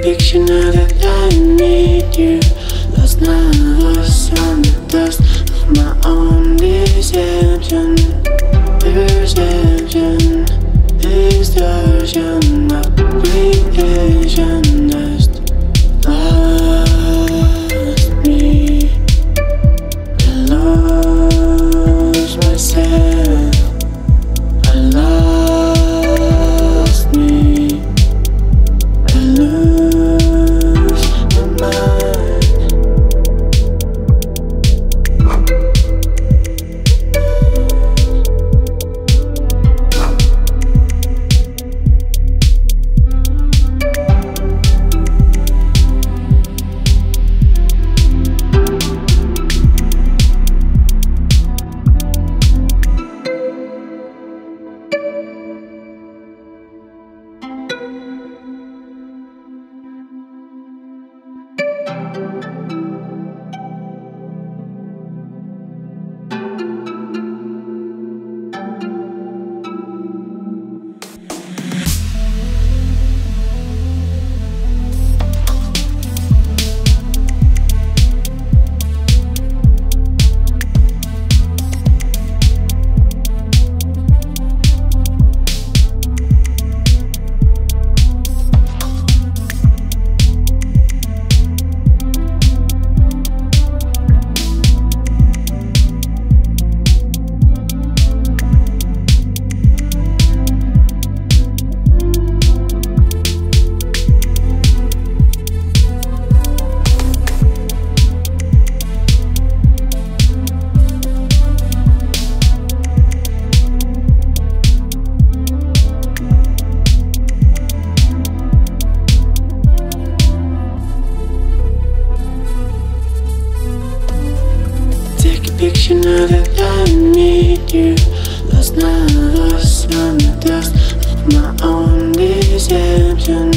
picture now that I need you. Lost my voice on the dust of my own deception. Perception, distortion of creation. Just lost me. I lost myself. I lost me. I lose my mind. Picture now that I need you. Lost my voice on the dust of my own deception.